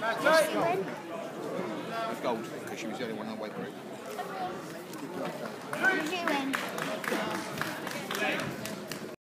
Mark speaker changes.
Speaker 1: Did she win?
Speaker 2: Gold, because she was the only one on the weight group.
Speaker 1: Did you win?